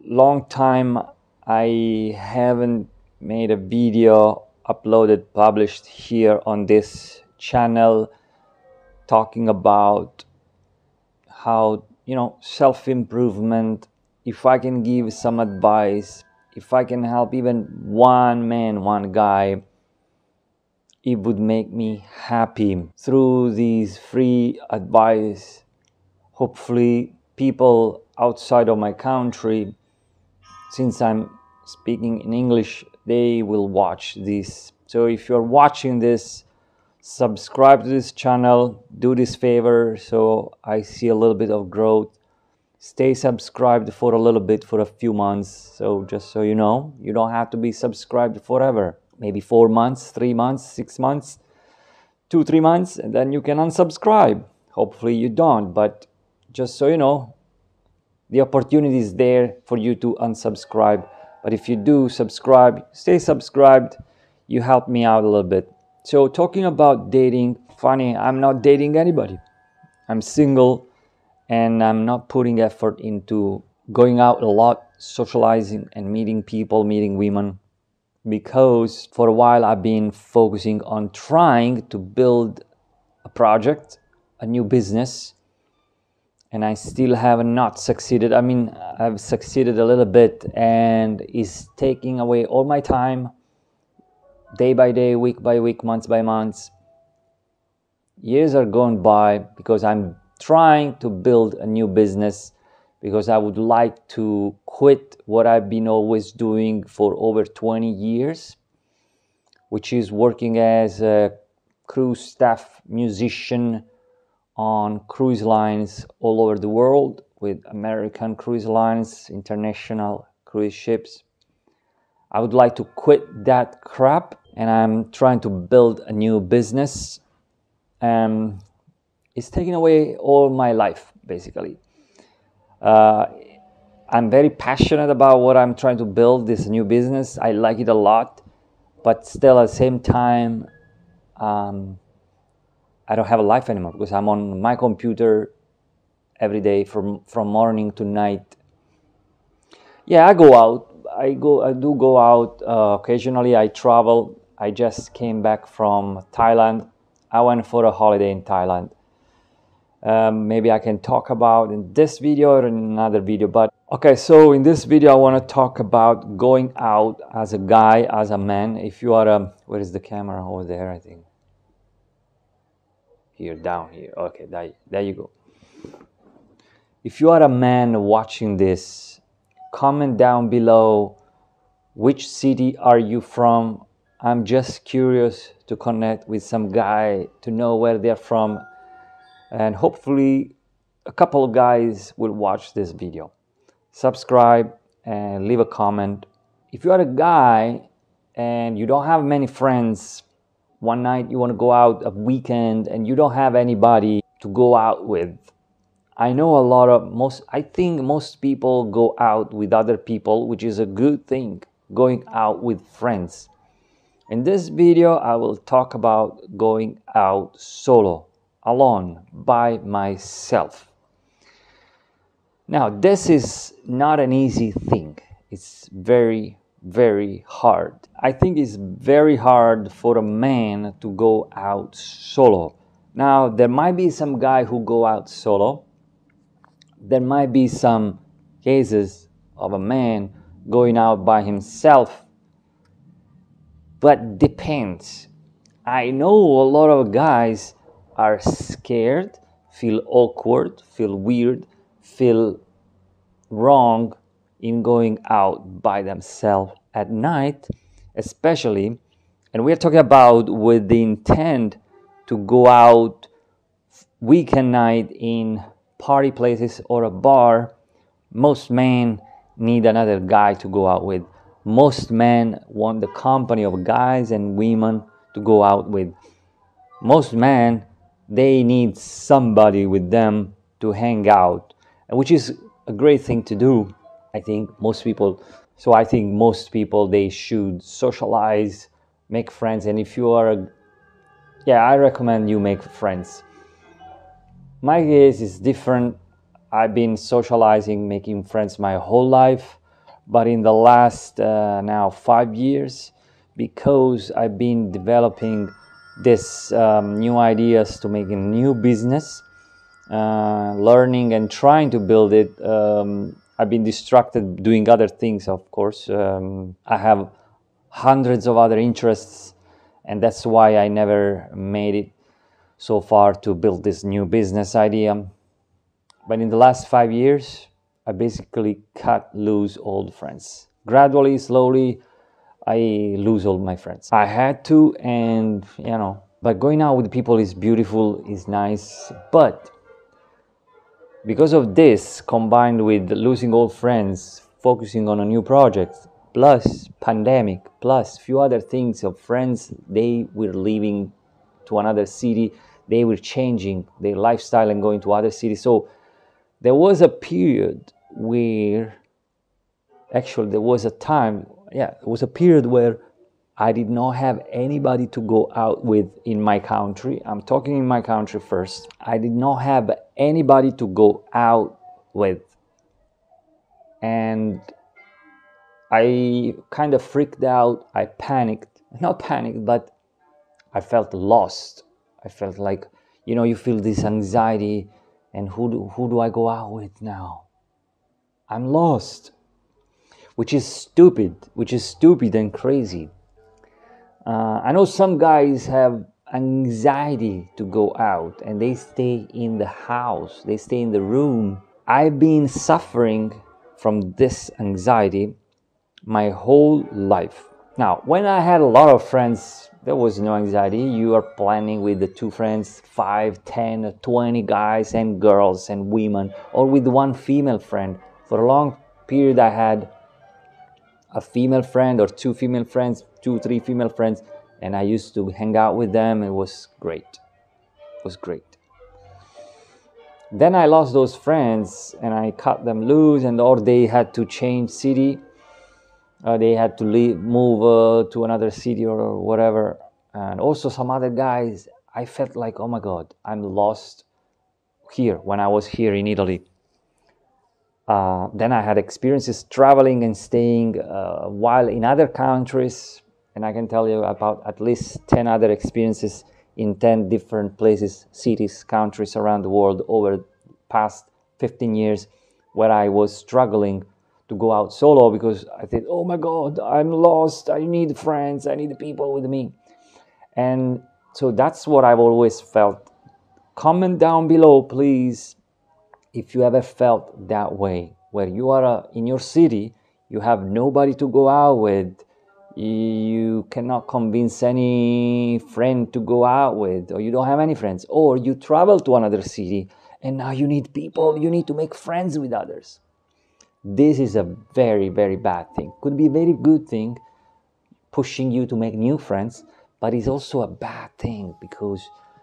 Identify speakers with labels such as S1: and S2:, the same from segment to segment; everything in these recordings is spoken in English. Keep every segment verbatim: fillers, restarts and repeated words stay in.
S1: long time I haven't made a video uploaded, published here on this channel, talking about how, you know, self-improvement. If I can give some advice, if I can help even one man, one guy, it would make me happy. Through these free advice, hopefully people outside of my country, since I'm speaking in English, they will watch this. So if you're watching this, subscribe to this channel, do this favor so I see a little bit of growth. Stay subscribed for a little bit, for a few months. So just so you know, you don't have to be subscribed forever. Maybe four months, three months, six months, two, three months, and then you can unsubscribe. Hopefully you don't, but just so you know, the opportunity is there for you to unsubscribe. But if you do subscribe, stay subscribed, you help me out a little bit. So talking about dating, funny, I'm not dating anybody. I'm single and I'm not putting effort into going out a lot, socializing and meeting people, meeting women, because for a while I've been focusing on trying to build a project, a new business, and I still have not succeeded. I mean, I've succeeded a little bit, and it's taking away all my time, day by day, week by week, months by months. Years are going by because I'm trying to build a new business, because I would like to quit what I've been always doing for over twenty years, which is working as a cruise staff musician on cruise lines all over the world, with American cruise lines, international cruise ships. I would like to quit that crap, and I'm trying to build a new business. Um, it's taking away all my life, basically. Uh, I'm very passionate about what I'm trying to build, this new business. I like it a lot, but still at the same time, um, I don't have a life anymore, because I'm on my computer every day from, from morning to night. Yeah, I go out. I go. I do go out uh, occasionally. I travel. I just came back from Thailand. I went for a holiday in Thailand. Um, maybe I can talk about in this video or in another video. But okay, so in this video I want to talk about going out as a guy, as a man. If you are a, where is the camera? Over there, I think. Here, down here. Okay, there, there you go. If you are a man watching this, comment down below which city are you from. I'm just curious to connect with some guy, to know where they're from. And hopefully a couple of guys will watch this video. Subscribe and leave a comment. If you are a guy and you don't have many friends, one night you want to go out a weekend and you don't have anybody to go out with. I know a lot of, most, I think most people go out with other people, which is a good thing, going out with friends. In this video, I will talk about going out solo, alone, by myself. Now, this is not an easy thing. It's very, very hard. I think it's very hard for a man to go out solo. Now, there might be some guy who go out solo. There might be some cases of a man going out by himself, but depends. I know a lot of guys are scared, feel awkward, feel weird, feel wrong in going out by themselves at night, especially, and we're talking about with the intent to go out weekend night in party places or a bar. Most men need another guy to go out with. Most men want the company of guys and women to go out with. Most men, they need somebody with them to hang out, which is a great thing to do. I think most people, so I think most people, they should socialize, make friends. And if you are a, yeah, I recommend you make friends. My case is different. I've been socializing, making friends my whole life. But in the last uh, now five years, because I've been developing this um, new ideas to make a new business, uh, learning and trying to build it, um, I've been distracted doing other things, of course. Um, I have hundreds of other interests, and that's why I never made it so far to build this new business idea. But in the last five years, I basically cut loose old friends. Gradually, slowly, I lose all my friends. I had to, and you know, but going out with people is beautiful, is nice. But because of this, combined with losing old friends, focusing on a new project, plus pandemic, plus few other things of friends, they were leaving to another city, they were changing their lifestyle and going to other cities. So there was a period where, actually there was a time, yeah, there was a period where I did not have anybody to go out with in my country. I'm talking in my country first. I did not have anybody to go out with. And I kind of freaked out. I panicked. Not panicked, but I felt lost. I felt like, you know, you feel this anxiety, and who do, who do I go out with now? I'm lost. Which is stupid, which is stupid and crazy. Uh, I know some guys have anxiety to go out and they stay in the house, they stay in the room. I've been suffering from this anxiety my whole life. Now, when I had a lot of friends, there was no anxiety. You are planning with the two friends, five, ten, twenty guys and girls and women, or with one female friend. For a long period, I had a female friend or two female friends, two, three female friends, and I used to hang out with them. It was great. It was great. Then I lost those friends and I cut them loose, and or they had to change city. Uh, they had to leave, move uh, to another city or whatever. And also some other guys, I felt like, oh my God, I'm lost here when I was here in Italy. Uh, then I had experiences traveling and staying uh, while in other countries, and I can tell you about at least ten other experiences in ten different places, cities, countries around the world over the past fifteen years, where I was struggling to go out solo because I thought, oh my God, I'm lost, I need friends, I need people with me. And so that's what I've always felt. Comment down below, please, if you ever felt that way, where you are uh, in your city, you have nobody to go out with, you cannot convince any friend to go out with, or you don't have any friends, or you travel to another city and now you need people, you need to make friends with others. This is a very, very bad thing. Could be a very good thing, pushing you to make new friends, but it's also a bad thing because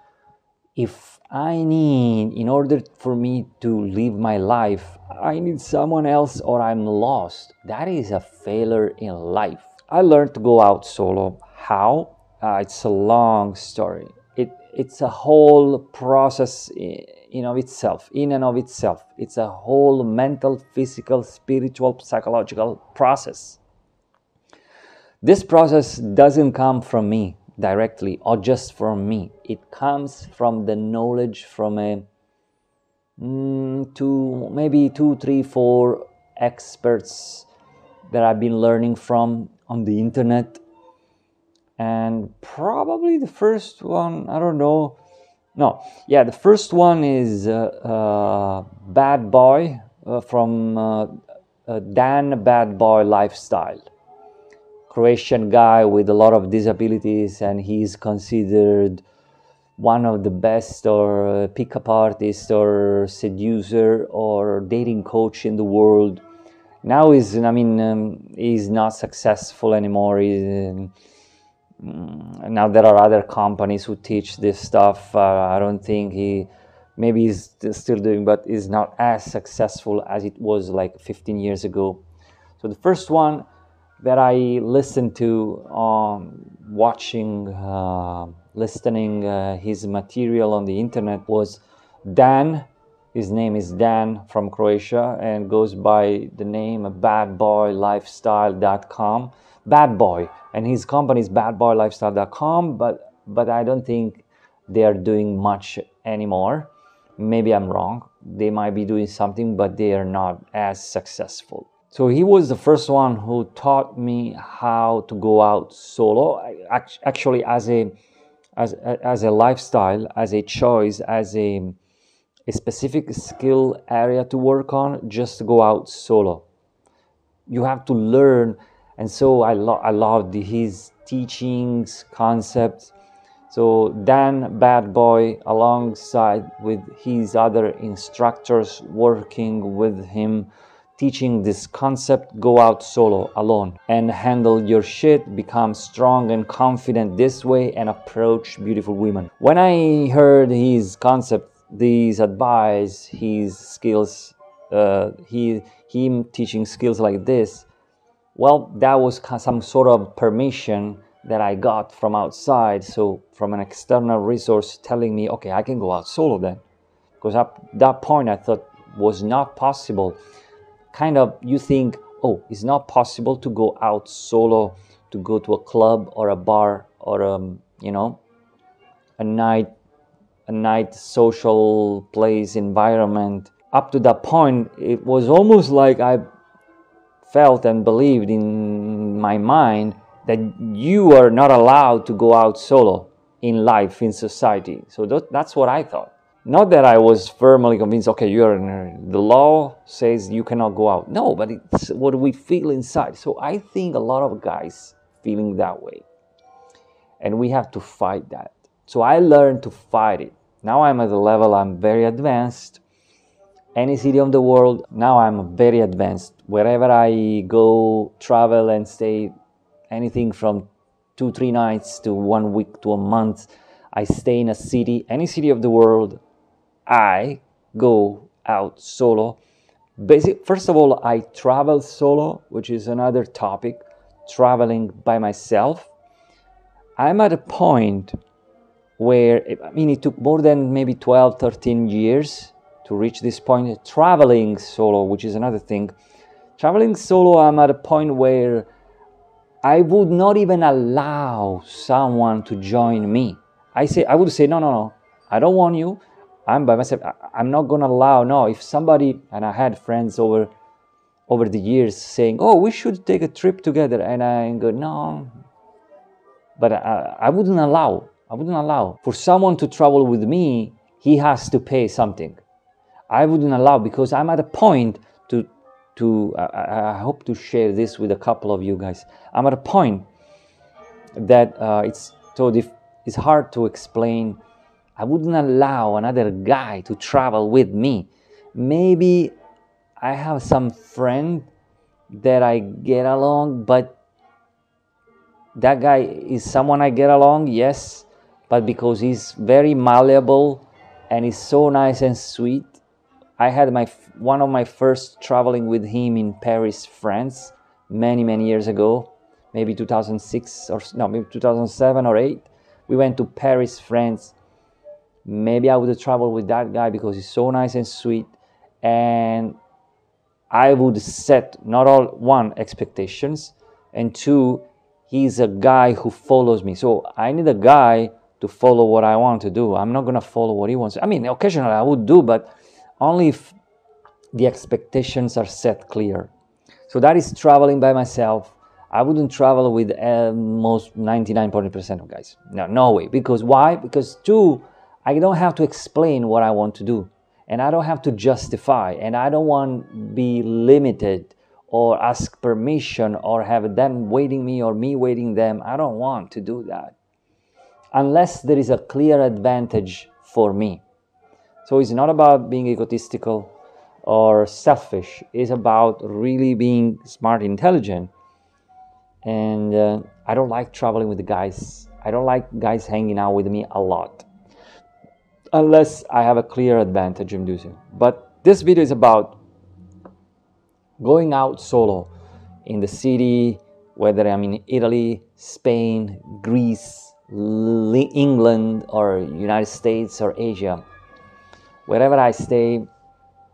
S1: if I need, in order for me to live my life, I need someone else or I'm lost. That is a failure in life. I learned to go out solo. How? Uh, it's a long story. It it's a whole process in of itself, in and of itself. It's a whole mental, physical, spiritual, psychological process. This process doesn't come from me directly or just from me. It comes from the knowledge from a mm, two, maybe two, three, four experts that I've been learning from on the internet. And probably the first one, I don't know. No, yeah, the first one is uh, uh, Bad Boy uh, from uh, uh, Dan Bad Boy Lifestyle. Croatian guy with a lot of disabilities, and he's considered one of the best or pickup artist or seducer or dating coach in the world. Now he's, I mean, um, he's not successful anymore. He's, um, now there are other companies who teach this stuff. Uh, I don't think he, maybe he's still doing, but is not as successful as it was like fifteen years ago. So the first one that I listened to um, watching, uh, listening uh, his material on the internet was Dan His name is Dan from Croatia and goes by the name bad boy lifestyle dot com. Bad Boy, and his company is bad boy lifestyle dot com, but but I don't think they are doing much anymore. Maybe I'm wrong. They might be doing something, but they are not as successful. So he was the first one who taught me how to go out solo, actually as a as as a lifestyle, as a choice, as a a specific skill area to work on, just to go out solo. You have to learn, and so I lo- I loved his teachings, concepts. So Dan Bad Boy, alongside with his other instructors working with him, teaching this concept, go out solo, alone, and handle your shit, become strong and confident this way, and approach beautiful women. When I heard his concept, these advice, his skills, uh, he him teaching skills like this, well, that was some sort of permission that I got from outside, so from an external resource telling me, okay, I can go out solo then. Because at that point I thought was not possible. Kind of, you think, oh, it's not possible to go out solo, to go to a club or a bar or, um, you know, a night, a night social place environment. Up to that point, it was almost like I felt and believed in my mind that you are not allowed to go out solo in life, in society. So that, that's what I thought. Not that I was firmly convinced, okay, you're in, the law says you cannot go out. No, but it's what we feel inside. So I think a lot of guys feeling that way. And we have to fight that. So I learned to fight it. Now I'm at a level, I'm very advanced. Any city of the world, now I'm very advanced. Wherever I go, travel and stay, anything from two, three nights to one week to a month, I stay in a city, any city of the world, I go out solo. Basic, first of all, I travel solo, which is another topic, traveling by myself. I'm at a point where, I mean, it took more than maybe twelve, thirteen years to reach this point. Traveling solo, which is another thing. Traveling solo, I'm at a point where I would not even allow someone to join me. I say, I would say, no, no, no, I don't want you. I'm by myself. I, I'm not gonna allow. No, if somebody, and I had friends over, over the years saying, oh, we should take a trip together, and I go, no. But I, I wouldn't allow. I wouldn't allow for someone to travel with me. He has to pay something. I wouldn't allow, because I'm at a point to. To, I, I hope to share this with a couple of you guys. I'm at a point that uh, it's so dif- it's hard to explain. I wouldn't allow another guy to travel with me. Maybe I have some friend that I get along, but that guy is someone I get along, yes, but because he's very malleable and he's so nice and sweet. I had my one of my first traveling with him in Paris, France, many, many years ago, maybe two thousand six or no, maybe two thousand seven or eight. We went to Paris, France. Maybe I would have traveled with that guy because he's so nice and sweet, and I would set not all one expectations, and two, he's a guy who follows me. So I need a guy to follow what I want to do. I'm not gonna follow what he wants. I mean, occasionally I would do, but only if the expectations are set clear. So that is traveling by myself. I wouldn't travel with uh, most ninety-nine percent of guys. No, no way. Because why? Because two, I don't have to explain what I want to do. And I don't have to justify. And I don't want to be limited or ask permission or have them waiting me or me waiting them. I don't want to do that. Unless there is a clear advantage for me. So it's not about being egotistical or selfish. It's about really being smart, intelligent. And uh, I don't like traveling with the guys. I don't like guys hanging out with me a lot. Unless I have a clear advantage in doing so. But this video is about going out solo in the city, whether I'm in Italy, Spain, Greece, England, or United States, or Asia. Wherever I stay,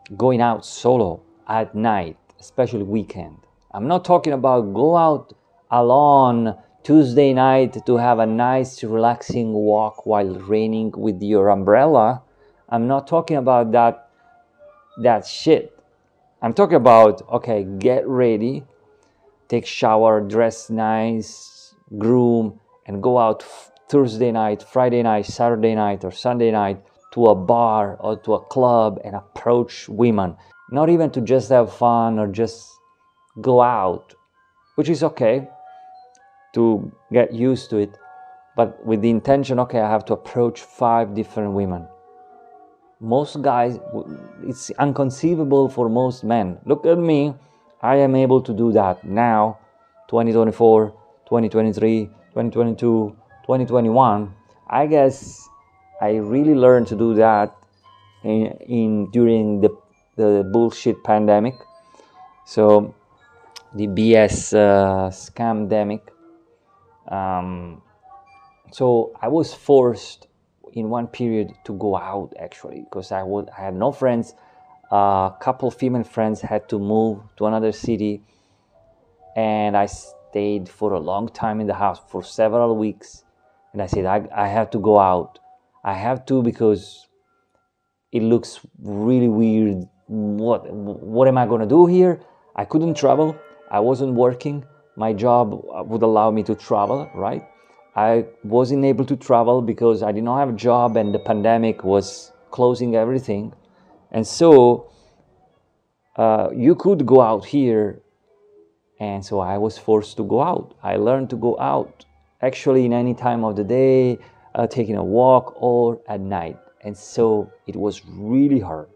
S1: going out solo at night, especially weekend. I'm not talking about go out alone Tuesday night to have a nice relaxing walk while raining with your umbrella. I'm not talking about that that shit. I'm talking about, okay, get ready, take shower, dress nice, groom, and go out Thursday night, Friday night, Saturday night, or Sunday night to a bar or to a club and approach women. Not even to just have fun or just go out, which is okay to get used to it, but with the intention, okay, I have to approach five different women. Most guys, it's inconceivable for most men. Look at me, I am able to do that now, twenty twenty-four, twenty twenty-three, twenty twenty-two, twenty twenty-one. I guess I really learned to do that in, in during the, the bullshit pandemic. So the B S uh, scamdemic. Um, so I was forced in one period to go out, actually, because I would I had no friends. A uh, couple female friends had to move to another city, and I stayed for a long time in the house for several weeks. And I said, I, I have to go out. I have to, because it looks really weird. What what am I gonna do here? I couldn't travel. I wasn't working. My job would allow me to travel, right? I wasn't able to travel because I did not have a job and the pandemic was closing everything. And so uh, you could go out here. And so I was forced to go out. I learned to go out, actually, in any time of the day, uh, taking a walk or at night. And so it was really hard.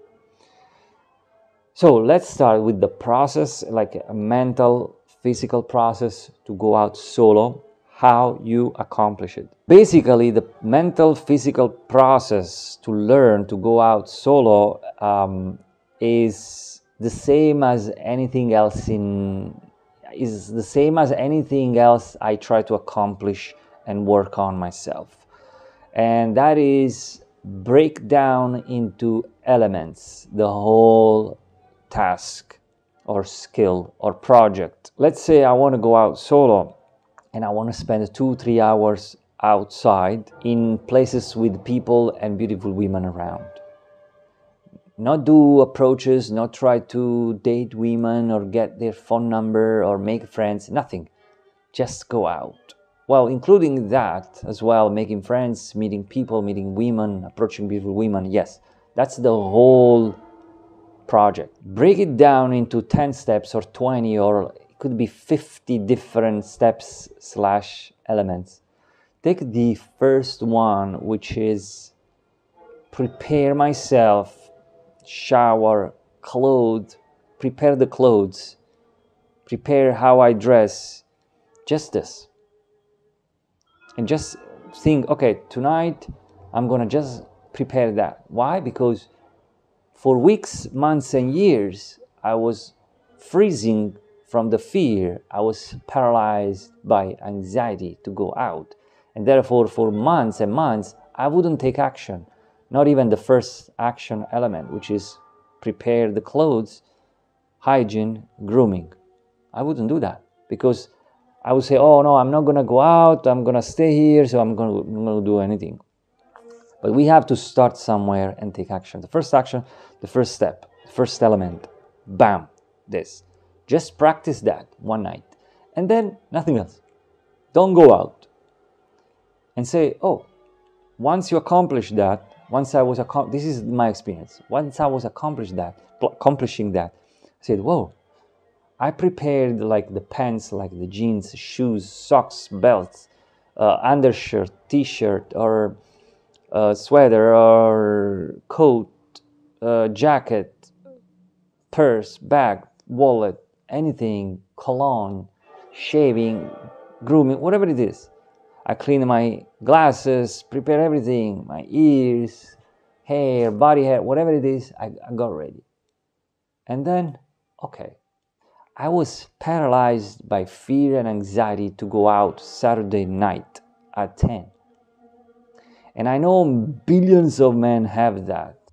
S1: So let's start with the process, like a mental, physical process to go out solo, how you accomplish it. Basically, the mental, physical process to learn to go out solo um, is the same as anything else in is the same as anything else I try to accomplish and work on myself. And that is break down into elements the whole task or skill or project. Let's say I want to go out solo and I want to spend two, three hours outside in places with people and beautiful women around. Not do approaches, not try to date women or get their phone number or make friends, nothing. Just go out. Well, including that as well, making friends, meeting people, meeting women, approaching beautiful women. Yes, that's the whole project. Break it down into ten steps or twenty, or it could be fifty different steps slash elements. Take the first one, which is prepare myself, shower, clothes, prepare the clothes, prepare how I dress, just this. And just think, okay, tonight I'm gonna just prepare that. Why? Because for weeks, months, and years, I was freezing from the fear. I was paralyzed by anxiety to go out. And therefore, for months and months, I wouldn't take action. Not even the first action element, which is prepare the clothes, hygiene, grooming. I wouldn't do that because I would say, oh no, I'm not going to go out. I'm going to stay here, so I'm going to do anything. But we have to start somewhere and take action. The first action, the first step, the first element, bam, this. Just practice that one night. And then nothing else. Don't go out. And say, oh, once you accomplish that, once I was, accom- this is my experience. Once I was accomplished that, accomplishing that, I said, whoa, I prepared like the pants, like the jeans, shoes, socks, belts, uh, undershirt, t-shirt, or uh, sweater, or coat, uh, jacket, purse, bag, wallet, anything, cologne, shaving, grooming, whatever it is. I clean my glasses, prepare everything, my ears, hair, body hair, whatever it is, I, I got ready. And then, okay, I was paralyzed by fear and anxiety to go out Saturday night at ten. And I know billions of men have that.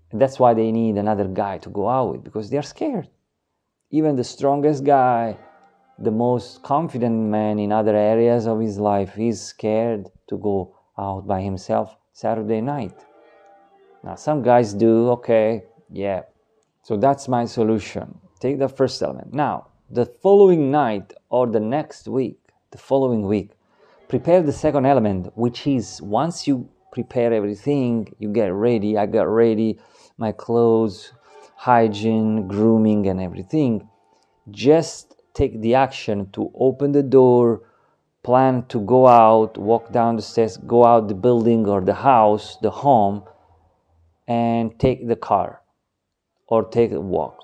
S1: And that's why they need another guy to go out with, because they're scared. Even the strongest guy, the most confident man in other areas of his life, he's scared to go out by himself Saturday night. Now, some guys do, okay, yeah. So that's my solution. Take the first element. Now, the following night or the next week, the following week, prepare the second element, which is once you prepare everything, you get ready. I got ready, my clothes, hygiene, grooming, and everything. Just take the action to open the door, plan to go out, walk down the stairs, go out the building or the house, the home, and take the car or take a walk.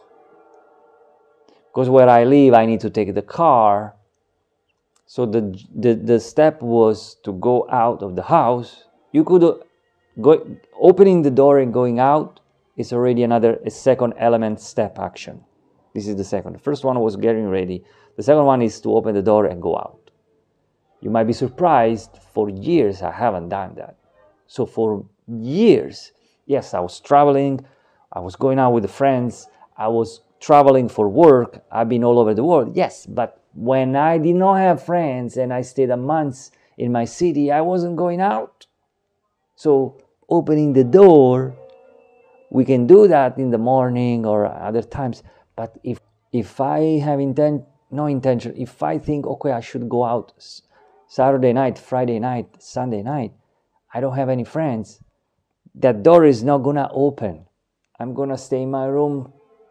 S1: Because where I live, I need to take the car. So the, the, the step was to go out of the house. You could uh, go, opening the door and going out is already another, a second element step action. This is the second. The first one was getting ready. The second one is to open the door and go out. You might be surprised, for years I haven't done that. So for years, yes, I was traveling, I was going out with the friends, I was traveling for work, I've been all over the world, yes, but when I did not have friends and I stayed a month in my city, I wasn't going out. So opening the door, we can do that in the morning or other times. But if if I have intent, no intention, if I think, okay, I should go out Saturday night, Friday night, Sunday night, I don't have any friends, that door is not gonna open. I'm gonna stay in my room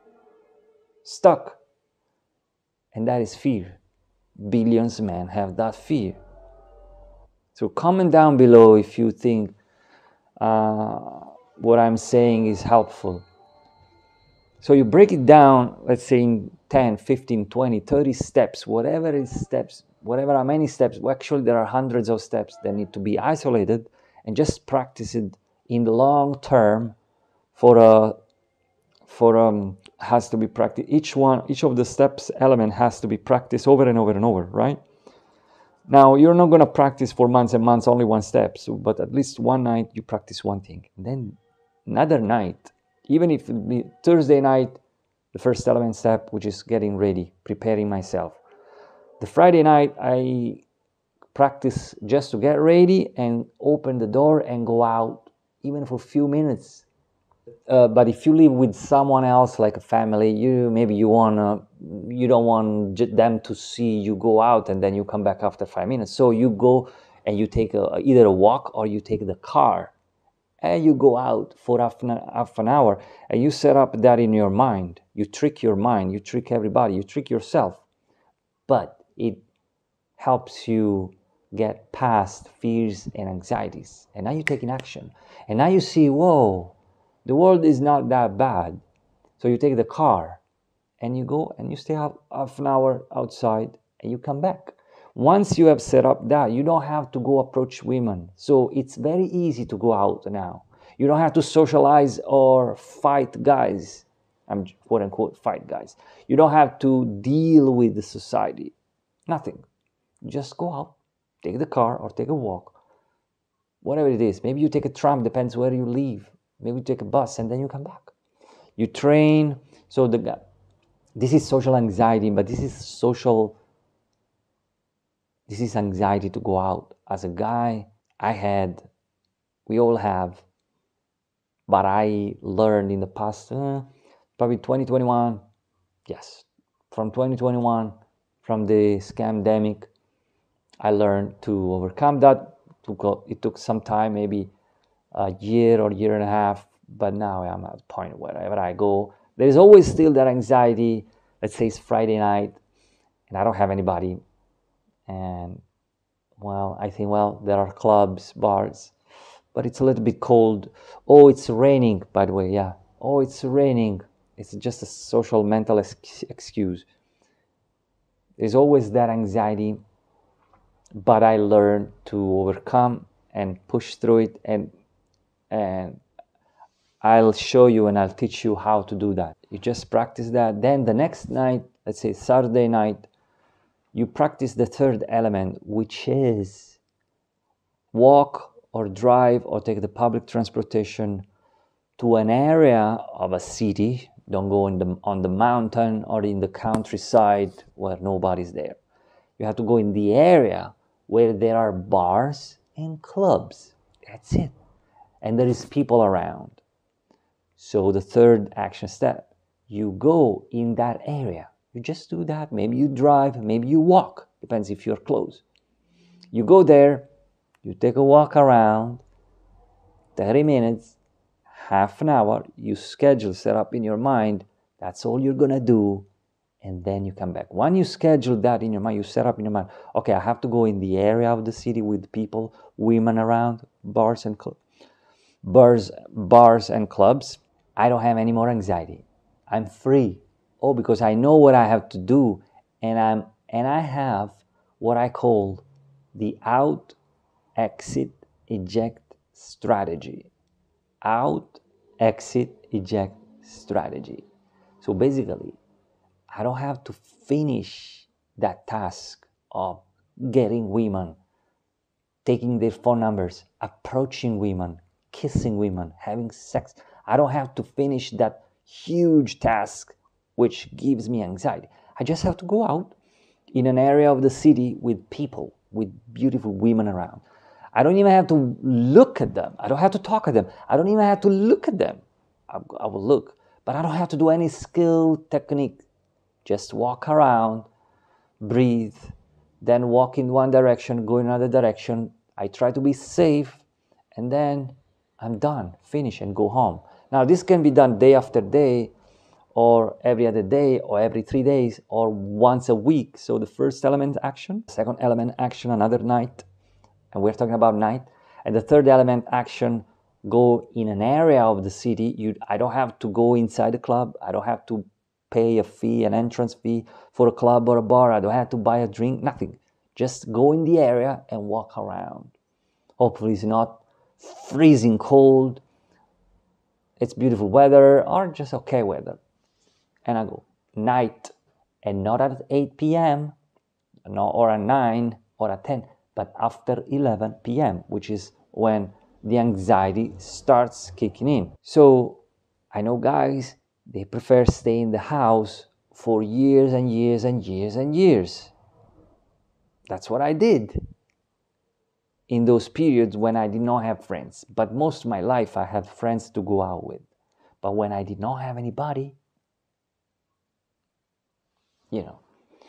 S1: stuck. And that is fear. Billions of men have that fear. So comment down below if you think uh, what I'm saying is helpful. So you break it down, let's say in ten, fifteen, twenty, thirty steps, whatever is steps, whatever are many steps. Well, actually, there are hundreds of steps that need to be isolated, and just practice it in the long term for a, for um, has to be practiced. Each one, each of the steps element has to be practiced over and over and over, right? Now, you're not going to practice for months and months only one step, so, but at least one night you practice one thing. And then another night, even if it be Thursday night, the first element step, which is getting ready, preparing myself. The Friday night, I practice just to get ready and open the door and go out, even for a few minutes. Uh, but if you live with someone else, like a family, you maybe you wanna, you don't want them to see you go out and then you come back after five minutes. So you go and you take a, either a walk or you take the car and you go out for half an, half an hour and you set up that in your mind. You trick your mind, you trick everybody, you trick yourself. But it helps you get past fears and anxieties. And now you're taking action. And now you see, whoa, the world is not that bad. So you take the car and you go and you stay half, half an hour outside and you come back. Once you have set up that, you don't have to go approach women. So it's very easy to go out now. You don't have to socialize or fight guys. I'm quote unquote fight guys. You don't have to deal with the society. Nothing. Just go out, take the car or take a walk. Whatever it is. Maybe you take a tram, depends where you live. Maybe you take a bus and then you come back. You train. So the this is social anxiety, but this is social, this is anxiety to go out. As a guy, I had, we all have, but I learned in the past, uh, probably twenty twenty-one, yes, from twenty twenty-one, from the scamdemic, I learned to overcome that. It took some time, maybe a year or year and a half, but now I'm at a point wherever I go, there is always still that anxiety. Let's say it's Friday night and I don't have anybody, and well, I think, well, there are clubs, bars, but it's a little bit cold. Oh, it's raining, by the way, yeah. Oh, it's raining. It's just a social mental ex- excuse. There's always that anxiety, but I learned to overcome and push through it, and and I'll show you and I'll teach you how to do that. You just practice that. Then the next night, let's say Saturday night, you practice the third element, which is walk or drive or take the public transportation to an area of a city. Don't go in the, on the mountain or in the countryside where nobody's there. You have to go in the area where there are bars and clubs. That's it. And there is people around. So the third action step, you go in that area. You just do that. Maybe you drive, maybe you walk. Depends if you're close. You go there, you take a walk around, thirty minutes, half an hour, you schedule, set up in your mind, that's all you're gonna do, and then you come back. When you schedule that in your mind, you set up in your mind, okay, I have to go in the area of the city with people, women around, bars and clubs. Bars, bars and clubs, I don't have any more anxiety. I'm free. Oh, because I know what I have to do, and I'm and I have what I call the out, exit, eject strategy. Out, exit, eject strategy. So basically, I don't have to finish that task of getting women, taking their phone numbers, approaching women, kissing women, having sex. I don't have to finish that huge task which gives me anxiety. I just have to go out in an area of the city with people, with beautiful women around. I don't even have to look at them. I don't have to talk to them. I don't even have to look at them. I, I will look, but I don't have to do any skill technique. Just walk around, breathe, then walk in one direction, go in another direction. I try to be safe, and then I'm done, finish, and go home. Now, this can be done day after day, or every other day, or every three days, or once a week. So the first element, action. Second element, action, another night. And we're talking about night. And the third element, action, go in an area of the city. You, I don't have to go inside the club. I don't have to pay a fee, an entrance fee for a club or a bar. I don't have to buy a drink, nothing. Just go in the area and walk around. Hopefully it's not freezing cold. It's beautiful weather or just okay weather. And I go night, and not at eight p.m. no, or at nine or at ten, but after eleven p.m., which is when the anxiety starts kicking in. So I know guys, they prefer stay in the house for years and years and years and years. That's what I did in those periods when I did not have friends. But most of my life I had friends to go out with. But when I did not have anybody, you know,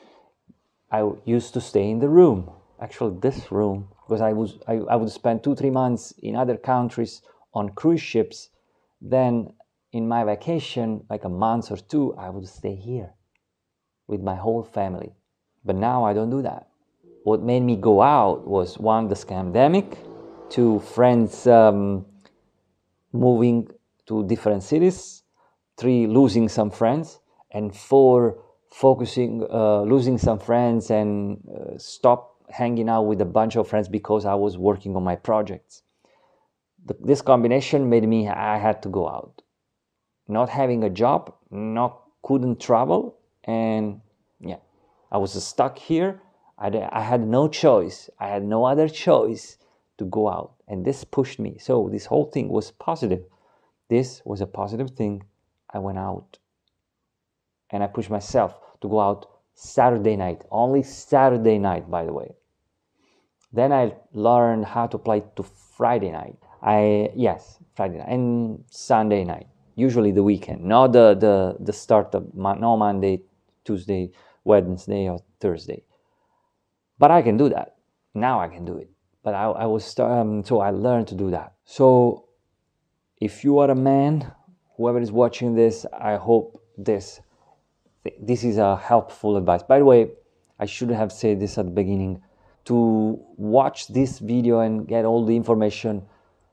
S1: I used to stay in the room, actually this room, because I was I, I would spend two, three months in other countries on cruise ships. Then in my vacation, like a month or two, I would stay here with my whole family. But now I don't do that. What made me go out was, one, the scandemic, two, friends um, moving to different cities, three, losing some friends, and four, focusing, uh, losing some friends and uh, stop hanging out with a bunch of friends because I was working on my projects. The, this combination made me, I had to go out. Not having a job, not couldn't travel, and yeah, I was stuck here. I, I had no choice. I had no other choice to go out, and this pushed me. So this whole thing was positive. This was a positive thing. I went out, and I pushed myself to go out Saturday night, only Saturday night, by the way. Then I learned how to play to Friday night. I yes, Friday night and Sunday night. Usually the weekend, not the the the start of no Monday, Tuesday, Wednesday, or Thursday. But I can do that now. I can do it. But I, I was um, so I learned to do that. So if you are a man, whoever is watching this, I hope this this is a helpful advice. By the way, I should have said this at the beginning. To watch this video and get all the information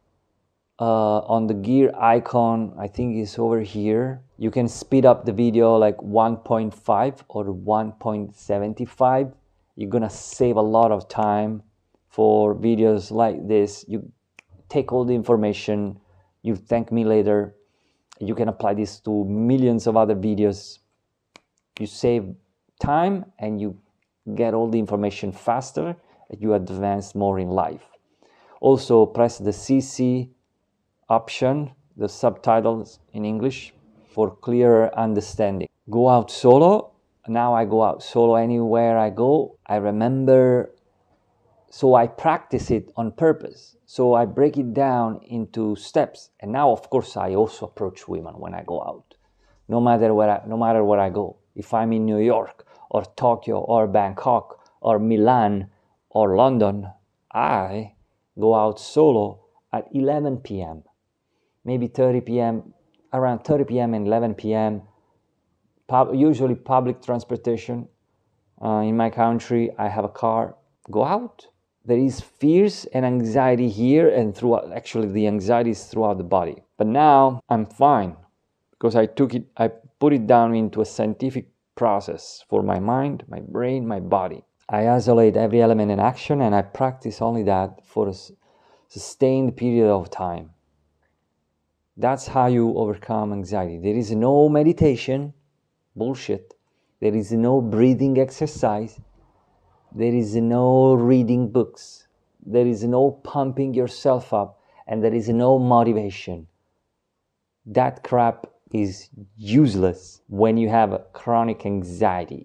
S1: uh, on the gear icon, I think is over here. You can speed up the video like one point five or one point seven five. You're gonna save a lot of time for videos like this. You take all the information, you thank me later. You can apply this to millions of other videos. You save time and you get all the information faster, and you advance more in life. Also, press the C C option, the subtitles in English for clearer understanding. Go out solo. Now I go out solo anywhere I go. I remember, so I practice it on purpose. So I break it down into steps. And now, of course, I also approach women when I go out, no matter where I, no matter where I go. If I'm in New York or Tokyo or Bangkok or Milan or London, I go out solo at eleven p m, maybe thirty p m, around thirty p m and eleven p m, Pub, usually public transportation. Uh, in my country, I have a car. Go out. There is fears and anxiety here, and throughout, actually the anxiety is throughout the body. But now I'm fine because I took it, I put it down into a scientific process for my mind, my brain, my body. I isolate every element in action, and I practice only that for a sustained period of time. That's how you overcome anxiety. There is no meditation, bullshit. There is no breathing exercise. There is no reading books. There is no pumping yourself up, and there is no motivation. That crap is useless when you have a chronic anxiety.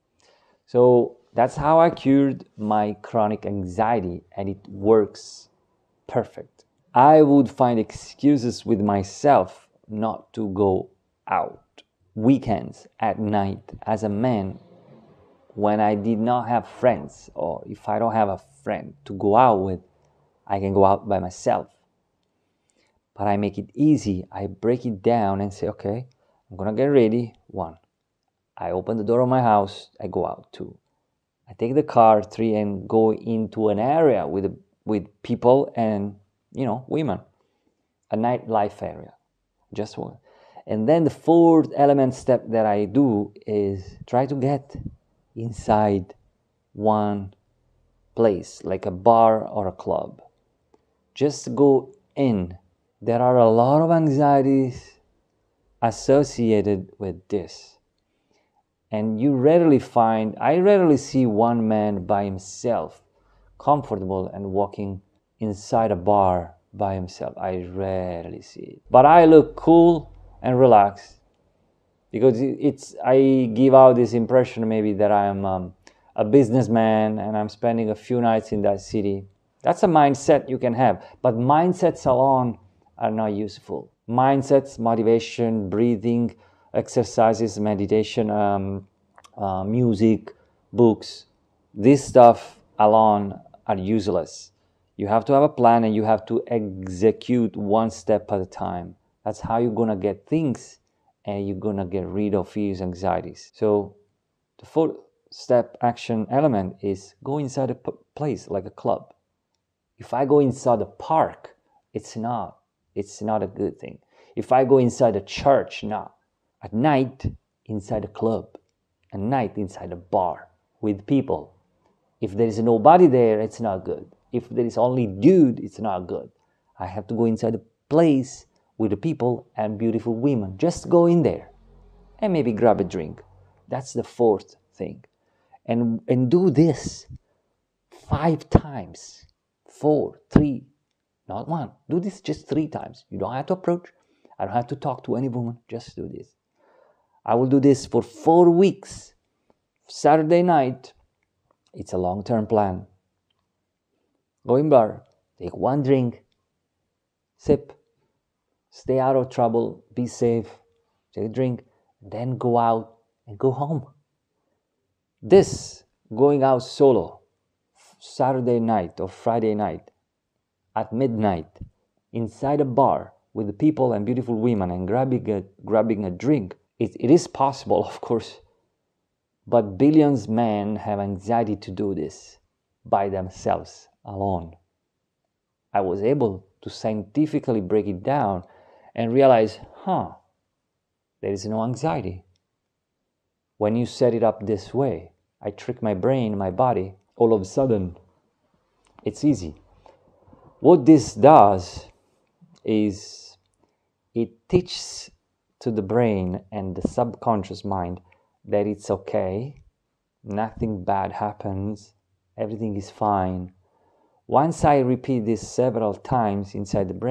S1: So that's how I cured my chronic anxiety, and it works perfect. I would find excuses with myself not to go out. Weekends at night as a man, when I did not have friends, or if I don't have a friend to go out with, I can go out by myself. But I make it easy. I break it down and say, okay, I'm gonna get ready. One, I open the door of my house, I go out. Two, I take the car. Three, and go into an area with with people and, you know, women, a nightlife area, just one. And then the fourth element step that I do is try to get inside one place, like a bar or a club. Just go in. There are a lot of anxieties associated with this. And you rarely find, I rarely see one man by himself comfortable and walking inside a bar by himself. I rarely see it. But I look cool and relaxed because it's, I give out this impression maybe that I'm um, a businessman and I'm spending a few nights in that city. That's a mindset you can have, but mindsets alone are not useful. Mindsets, motivation, breathing, exercises, meditation, um, uh, music, books, this stuff alone are useless. You have to have a plan and you have to execute one step at a time. That's how you're gonna get things, and you're gonna get rid of fears, anxieties. So the fourth step action element is go inside a p- place like a club. If I go inside a park, it's not, it's not a good thing. If I go inside a church, no. At night, inside a club. At night, inside a bar with people. If there is nobody there, it's not good. If there is only dude, it's not good. I have to go inside a place with the people and beautiful women. Just go in there and maybe grab a drink. That's the fourth thing. And, and do this five times. Four, three, not one. Do this just three times. You don't have to approach. I don't have to talk to any woman. Just do this. I will do this for four weeks. Saturday night. It's a long-term plan. Go in bar. Take one drink. Sip. Stay out of trouble. Be safe. Take a drink. Then go out and go home. This, going out solo, Saturday night or Friday night, at midnight, inside a bar with the people and beautiful women and grabbing a, grabbing a drink, it, it is possible, of course, but billions of men have anxiety to do this by themselves, alone. I was able to scientifically break it down and realize, huh, there is no anxiety. When you set it up this way, I trick my brain, my body, all of a sudden, it's easy. What this does is it teaches to the brain and the subconscious mind that it's okay, nothing bad happens, everything is fine. Once I repeat this several times inside the brain,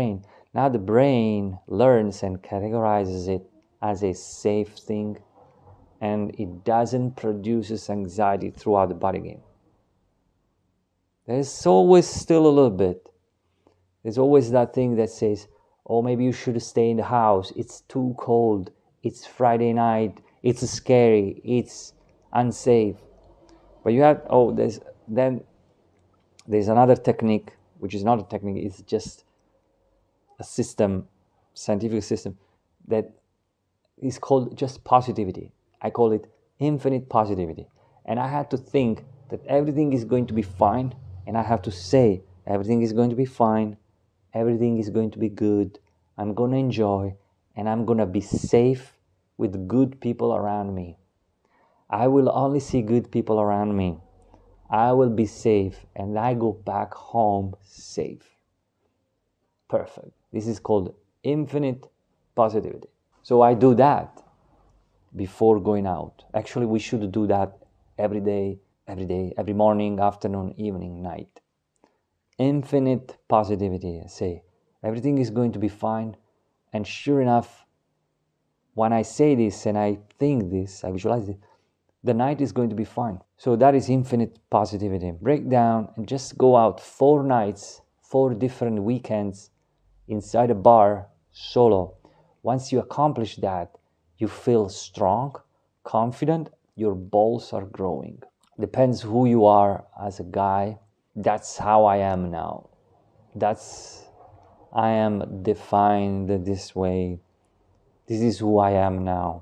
S1: Now the brain learns and categorizes it as a safe thing, and it doesn't produce anxiety throughout the body again. There's always still a little bit. There's always that thing that says, oh, maybe you should stay in the house. It's too cold. It's Friday night. It's scary. It's unsafe. But you have, oh, there's then there's another technique, which is not a technique. It's just a system, scientific system, that is called just positivity. I call it infinite positivity. And I had to think that everything is going to be fine. And I have to say, everything is going to be fine. Everything is going to be good. I'm going to enjoy. And I'm going to be safe with good people around me. I will only see good people around me. I will be safe. And I go back home safe. Perfect. This is called infinite positivity. So I do that before going out. Actually, we should do that every day, every day, every morning, afternoon, evening, night. Infinite positivity. Say, everything is going to be fine. And sure enough, when I say this and I think this, I visualize it, the night is going to be fine. So that is infinite positivity. Break down and just go out four nights, four different weekends inside a bar solo. Once you accomplish that, you feel strong, confident, your balls are growing. Depends who you are as a guy. That's how I am now. That's, I am defined this way. This is who I am now.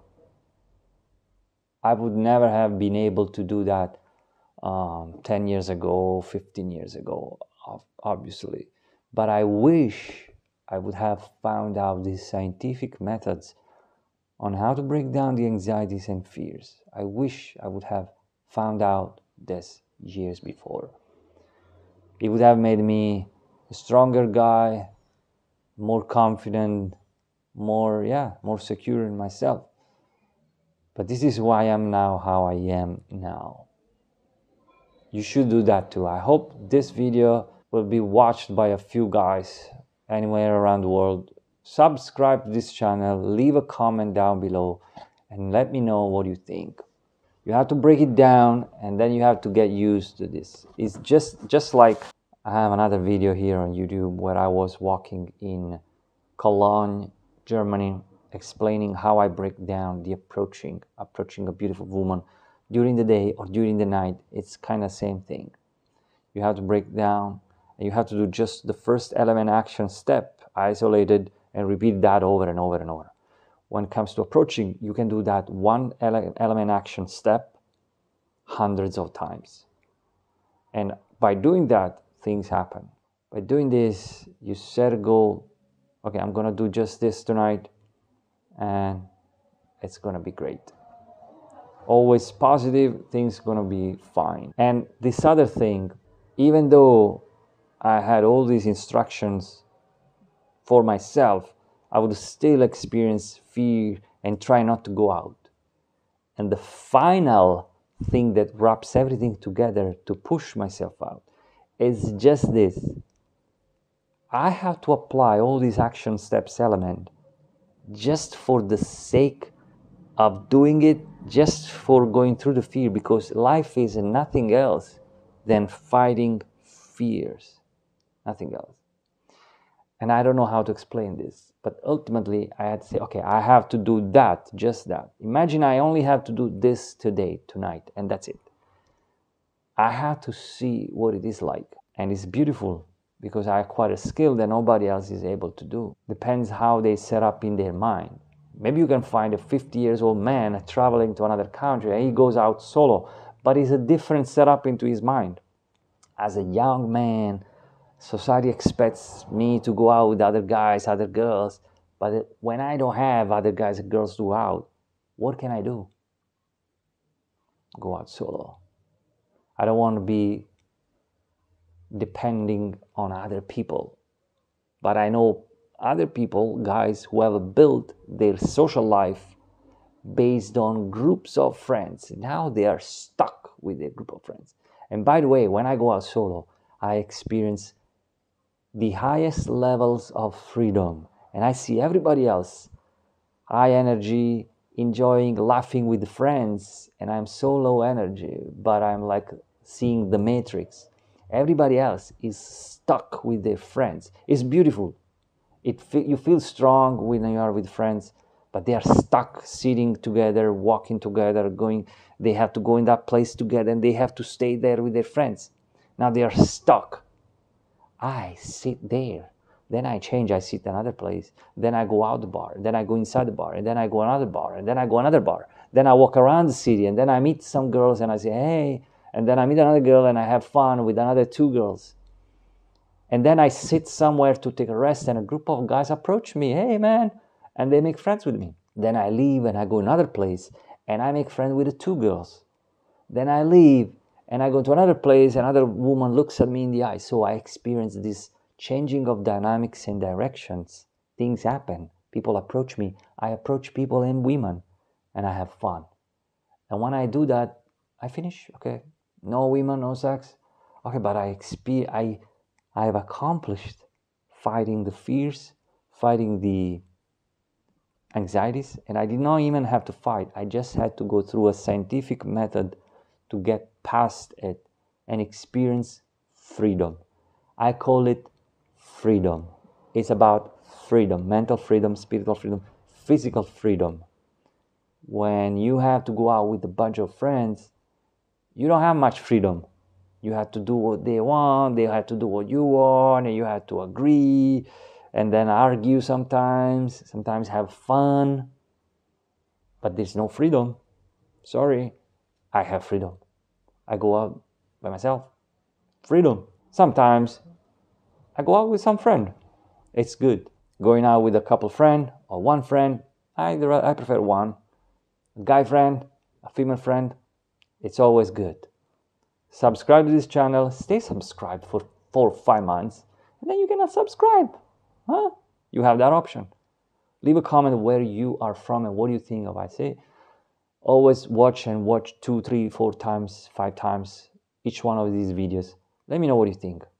S1: I would never have been able to do that um, ten years ago, fifteen years ago, obviously. But I wish I would have found out these scientific methods on how to break down the anxieties and fears. I wish I would have found out this years before. It would have made me a stronger guy, more confident, more, yeah, more secure in myself. But this is who I am now, how I am now. You should do that too. I hope this video will be watched by a few guys anywhere around the world. Subscribe to this channel, leave a comment down below, and let me know what you think. You have to break it down, and then you have to get used to this. It's just, just like I have another video here on YouTube where I was walking in Cologne, Germany, explaining how I break down the approaching, approaching a beautiful woman during the day or during the night. It's kind of same thing. You have to break down, and you have to do just the first element action step, isolated, and repeat that over and over and over. When it comes to approaching, you can do that one ele element action step hundreds of times. And by doing that, things happen. By doing this, you set a goal. Okay, I'm going to do just this tonight, and it's going to be great. Always positive, things going to be fine. And this other thing, even though I had all these instructions for myself, I would still experience fear and try not to go out. And the final thing that wraps everything together to push myself out is just this. I have to apply all these action steps element just for the sake of doing it, just for going through the fear, because life is nothing else than fighting fears. Nothing else. And I don't know how to explain this, but ultimately I had to say, okay, I have to do that, just that. Imagine I only have to do this today, tonight, and that's it. I have to see what it is like. And it's beautiful because I acquired a skill that nobody else is able to do. Depends how they set up in their mind. Maybe you can find a fifty years old man traveling to another country and he goes out solo, but it's a different setup into his mind. As a young man, society expects me to go out with other guys, other girls, but when I don't have other guys and girls to go out, what can I do? Go out solo. I don't want to be depending on other people, but I know other people, guys who have built their social life based on groups of friends. Now they are stuck with their group of friends. And by the way, when I go out solo, I experience the highest levels of freedom. And I see everybody else, high energy, enjoying laughing with friends, and I'm so low energy, but I'm like seeing the matrix. Everybody else is stuck with their friends. It's beautiful. It you feel strong when you are with friends, but they are stuck sitting together, walking together, going. They have to go in that place together, and they have to stay there with their friends. Now they are stuck. I sit there. Then I change. I sit another place. Then I go out the bar. Then I go inside the bar. And then I go another bar. And then I go another bar. Then I walk around the city. And then I meet some girls and I say, hey. And then I meet another girl and I have fun with another two girls. And then I sit somewhere to take a rest and a group of guys approach me. Hey, man. And they make friends with me. Then I leave and I go another place and I make friends with the two girls. Then I leave and I go to another place. Another woman looks at me in the eye. So I experience this changing of dynamics and directions. Things happen. People approach me. I approach people and women and I have fun. And when I do that, I finish. Okay. No women, no sex. Okay, but I experience, I I have accomplished fighting the fears, fighting the anxieties, and I did not even have to fight. I just had to go through a scientific method to get past it and experience freedom. I call it freedom. It's about freedom, mental freedom, spiritual freedom, physical freedom. When you have to go out with a bunch of friends, you don't have much freedom. You have to do what they want, they have to do what you want, and you have to agree, and then argue sometimes, sometimes have fun. But there's no freedom. Sorry, I have freedom. I go out by myself. Freedom. Sometimes I go out with some friend. It's good. Going out with a couple friend or one friend, I, I prefer one. A guy friend, a female friend, it's always good. Subscribe to this channel. Stay subscribed for four or five months. And then you can unsubscribe. Huh? You have that option. Leave a comment where you are from and what do you think of I say. Always watch and watch two, three, four times, five times each one of these videos. Let me know what you think.